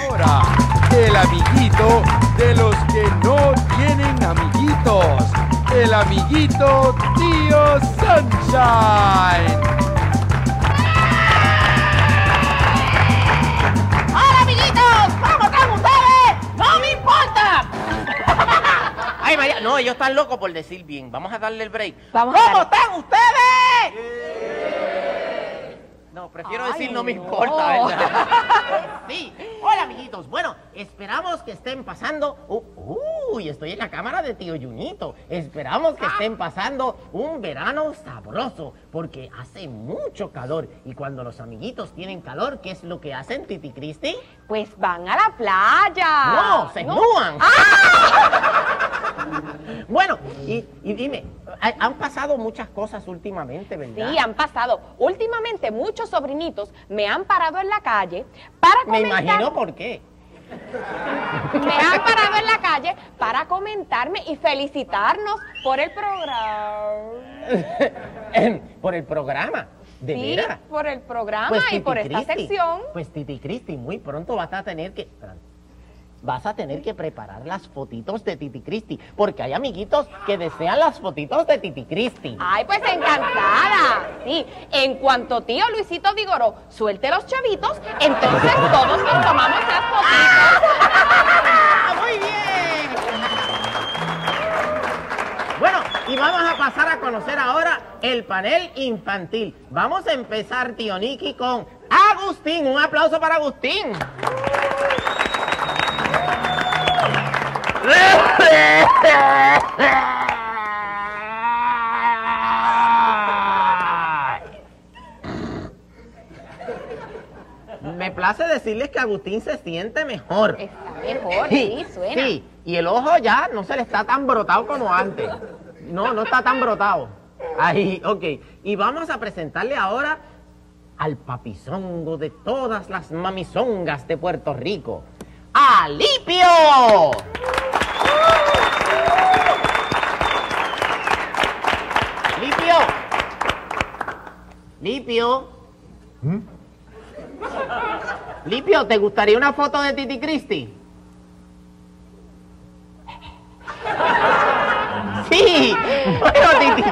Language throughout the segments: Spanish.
ahora, el amiguito de los que no tienen amiguitos. El amiguito Tío Sunshine. ¡Hola, amiguitos! ¿Cómo están ustedes? ¡No me importa! Ay, María, no, ellos están locos por decir bien. Vamos a darle el break. ¿Cómo están ustedes? No, prefiero decir no me importa, ¿verdad? Sí. Hola, amiguitos. Bueno, esperamos que estén pasando... Uy, estoy en la cámara de Tío Junito. Esperamos que estén pasando un verano sabroso, porque hace mucho calor. Y cuando los amiguitos tienen calor, ¿qué es lo que hacen, Titi Cristi? Pues van a la playa. No, se esnúan. Bueno, y dime, han pasado muchas cosas últimamente, ¿verdad? Sí, han pasado. Últimamente muchos sobrinitos me han parado en la calle para Me comentar... imagino por qué. Me han parado en la calle para comentarme y felicitarnos por el programa. Por el programa, ¿de Sí, veras? por el programa Pues, y Titi por esta Cristi, sección. Pues Titi Cristi, muy pronto vas a tener que... Vas a tener que preparar las fotitos de Titi Cristi, porque hay amiguitos que desean las fotitos de Titi Cristi. Ay, pues encantada. Sí, en cuanto tío Luisito Vigoró suelte los chavitos, entonces todos nos tomamos las fotitos. ¡Muy bien! Bueno, y vamos a pasar a conocer ahora el panel infantil. Vamos a empezar, tío Nicky, con Agustín. Un aplauso para Agustín. Me place decirles que Agustín se siente mejor. Está mejor, sí, suena. Sí, y el ojo ya no se le está tan brotado como antes. No está tan brotado. Ahí, ok. Y vamos a presentarle ahora al papizongo de todas las mamizongas de Puerto Rico, ¡Alipio! ¡Lipio! ¡Lipio! Lipio, ¿te gustaría una foto de Titi Cristi? Sí, bueno,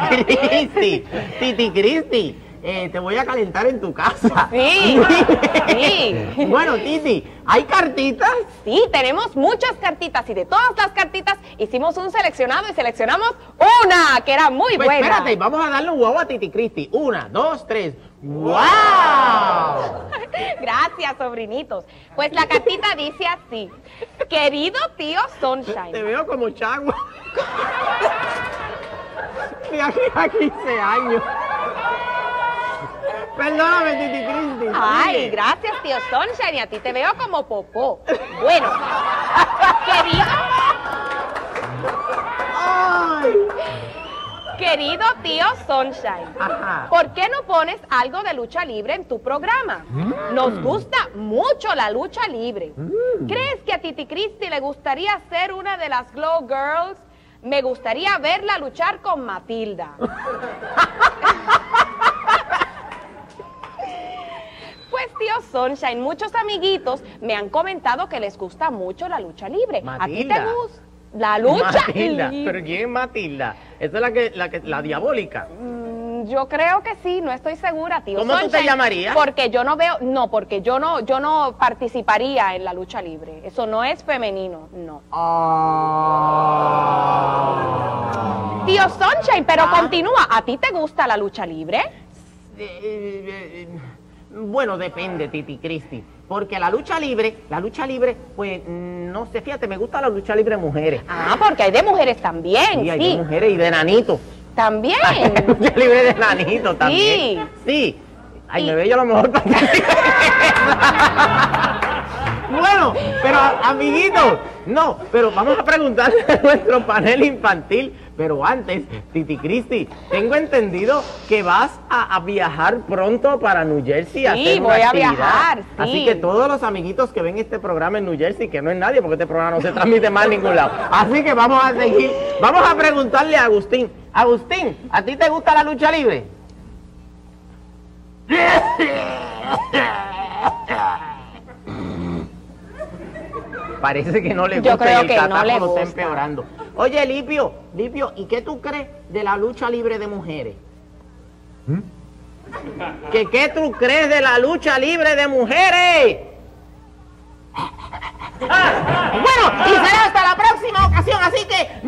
Titi Cristi, te voy a calentar en tu casa. Sí, sí. Bueno, Titi, ¿hay cartitas? Sí, tenemos muchas cartitas y de todas las cartitas hicimos un seleccionado y seleccionamos una que era muy Pues buena. espérate, vamos a darle un guau a Titi Cristi. 1, 2, 3. ¡Wow! Gracias, sobrinitos. Pues la cartita dice así: querido tío Te Sunshine. veo como chagua. De aquí a 15 años. Perdóname, Titi Cristi. Ay, sigue. gracias, tío Sunshine, y a ti te veo como popó. Bueno, querido tío Sunshine, Ajá. ¿por qué no pones algo de lucha libre en tu programa? Nos gusta mucho la lucha libre. ¿Crees que a Titi Cristi le gustaría ser una de las Glow Girls? Me gustaría verla luchar con Matilda. Pues tío Sunshine, muchos amiguitos me han comentado que les gusta mucho la lucha libre. ¿A ti Matilda. te gusta la lucha Matilda. libre? ¿Pero quién es Matilda? Esa es la diabólica. Yo creo que sí, no estoy segura, tío ¿Cómo tú te Sunshine, llamarías? Porque yo no veo, no, porque yo no participaría en la lucha libre. Eso no es femenino, no. Tío Sunshine, pero continúa, ¿a ti te gusta la lucha libre? Bueno, depende, Titi Cristi. Porque la lucha libre, pues, no sé, fíjate, me gusta la lucha libre de mujeres. Ah, porque hay de mujeres también, Sí, hay sí. de mujeres y de nanitos. También. Lucha libre de nanitos también. Sí. Ay, me veo yo a lo mejor para Bueno, pero amiguitos, no, pero vamos a preguntarle a nuestro panel infantil. Pero antes, Titi Cristi, tengo entendido que vas a viajar pronto para New Jersey a hacer una voy a actividad. viajar, sí. Así que todos los amiguitos que ven este programa en New Jersey, que no es nadie porque este programa no se transmite más en ningún lado. Así que vamos a seguir, vamos a preguntarle a Agustín. Agustín, ¿a ti te gusta la lucha libre? Parece que no le Yo gusta creo y el que no catarro le lo está gusta. empeorando. Oye, Lipio, ¿y qué tú crees de la lucha libre de mujeres? ¿Qué tú crees de la lucha libre de mujeres? Bueno, y será hasta la próxima ocasión, así que